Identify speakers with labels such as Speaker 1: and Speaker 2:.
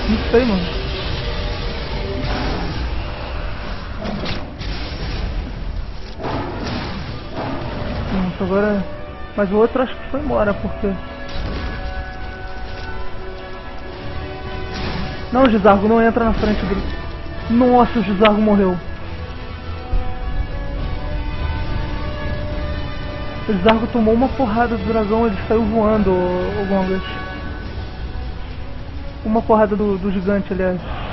Speaker 1: Não sei, mano. Nossa, agora... Mas o outro acho que foi embora, porque... Não, o Gizargo não entra na frente dele. Nossa, o Gizargo morreu. O Gizargo tomou uma porrada do dragão, ele saiu voando, o Gongas. Uma porrada do gigante, aliás.